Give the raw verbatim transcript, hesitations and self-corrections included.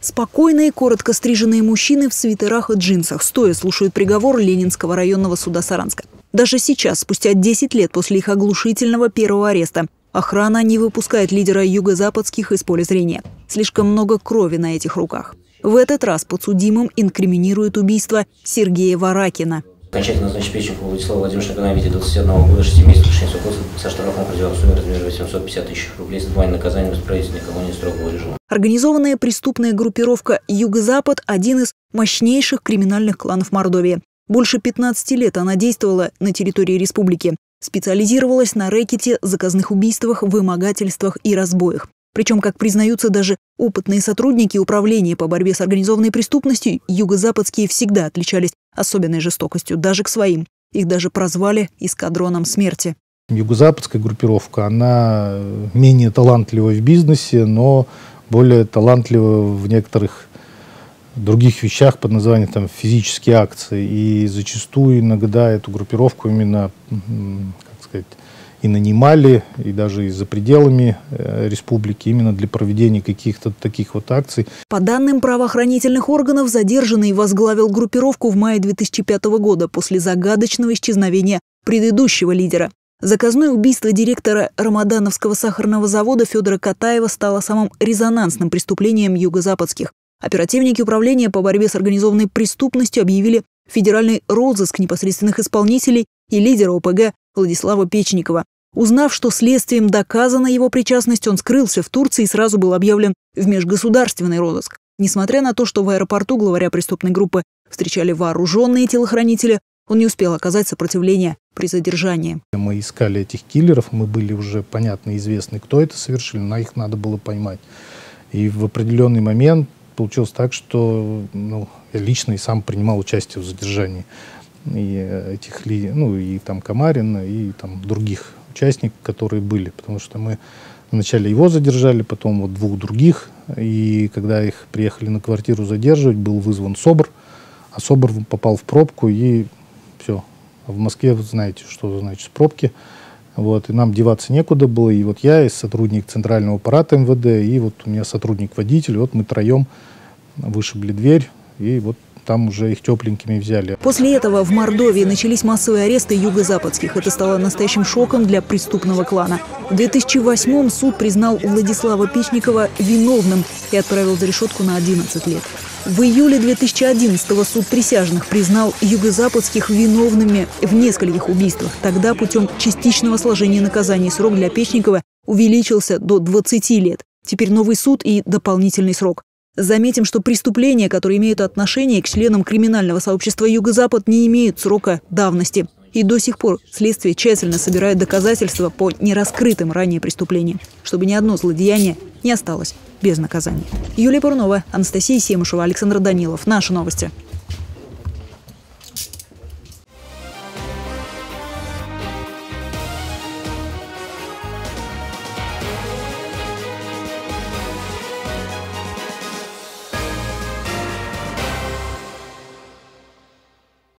Спокойные, коротко стриженные мужчины в свитерах и джинсах стоя слушают приговор Ленинского районного суда Саранска. Даже сейчас, спустя десять лет после их оглушительного первого ареста, охрана не выпускает лидера юго-западских из поля зрения. Слишком много крови на этих руках. В этот раз подсудимым инкриминируют убийство Сергея Варакина. Окончательно назначить Печникову Владиславу Владимировичу наказание в виде двадцати одного года, шести месяцев лишения свободы со штрафом в пределах суммы размера восемьсот пятьдесят тысяч рублей с отбыванием наказания в исправительной колонии строгого режима. Организованная преступная группировка «Юго-Запад» – один из мощнейших криминальных кланов Мордовии. Больше пятнадцати лет она действовала на территории республики. Специализировалась на рэкете, заказных убийствах, вымогательствах и разбоях. Причем, как признаются даже опытные сотрудники управления по борьбе с организованной преступностью, юго-западские всегда отличались особенной жестокостью, даже к своим. Их даже прозвали эскадроном смерти. Юго-западская группировка, она менее талантлива в бизнесе, но более талантлива в некоторых других вещах под названием там, физические акции. И зачастую иногда эту группировку именно, как сказать, и нанимали, и даже и за пределами э, республики, именно для проведения каких-то таких вот акций. По данным правоохранительных органов, задержанный возглавил группировку в мае две тысячи пятого года после загадочного исчезновения предыдущего лидера. Заказное убийство директора Рамадановского сахарного завода Федора Катаева стало самым резонансным преступлением юго-западских. Оперативники управления по борьбе с организованной преступностью объявили федеральный розыск непосредственных исполнителей и лидера о пэ гэ Владислава Печникова. Узнав, что следствием доказана его причастность, он скрылся в Турции и сразу был объявлен в межгосударственный розыск. Несмотря на то, что в аэропорту главаря преступной группы встречали вооруженные телохранители, он не успел оказать сопротивление при задержании. Мы искали этих киллеров, мы были уже, понятно, известны, кто это совершил, но их надо было поймать. И в определенный момент получилось так, что ну, я лично и сам принимал участие в задержании и этих, ну и там Камарина, и там других участников, которые были, потому что мы вначале его задержали, потом вот двух других, и когда их приехали на квартиру задерживать, был вызван СОБР, а СОБР попал в пробку, и все. В Москве, вы знаете, что значит пробки, вот, и нам деваться некуда было, и вот я, и сотрудник центрального аппарата эм вэ дэ, и вот у меня сотрудник-водитель, вот мы троем вышибли дверь, и вот там уже их тепленькими взяли. После этого в Мордовии начались массовые аресты юго-западских. Это стало настоящим шоком для преступного клана. В две тысячи восьмом суд признал Владислава Печникова виновным и отправил за решетку на одиннадцать лет. В июле две тысячи одиннадцатого суд присяжных признал юго-западских виновными в нескольких убийствах. Тогда путем частичного сложения наказаний срок для Печникова увеличился до двадцати лет. Теперь новый суд и дополнительный срок. Заметим, что преступления, которые имеют отношение к членам криминального сообщества Юго-Запад, не имеют срока давности. И до сих пор следствие тщательно собирает доказательства по нераскрытым ранее преступлениям, чтобы ни одно злодеяние не осталось без наказания. Юлия Бурнова, Анастасия Семушева, Александр Данилов. Наши новости.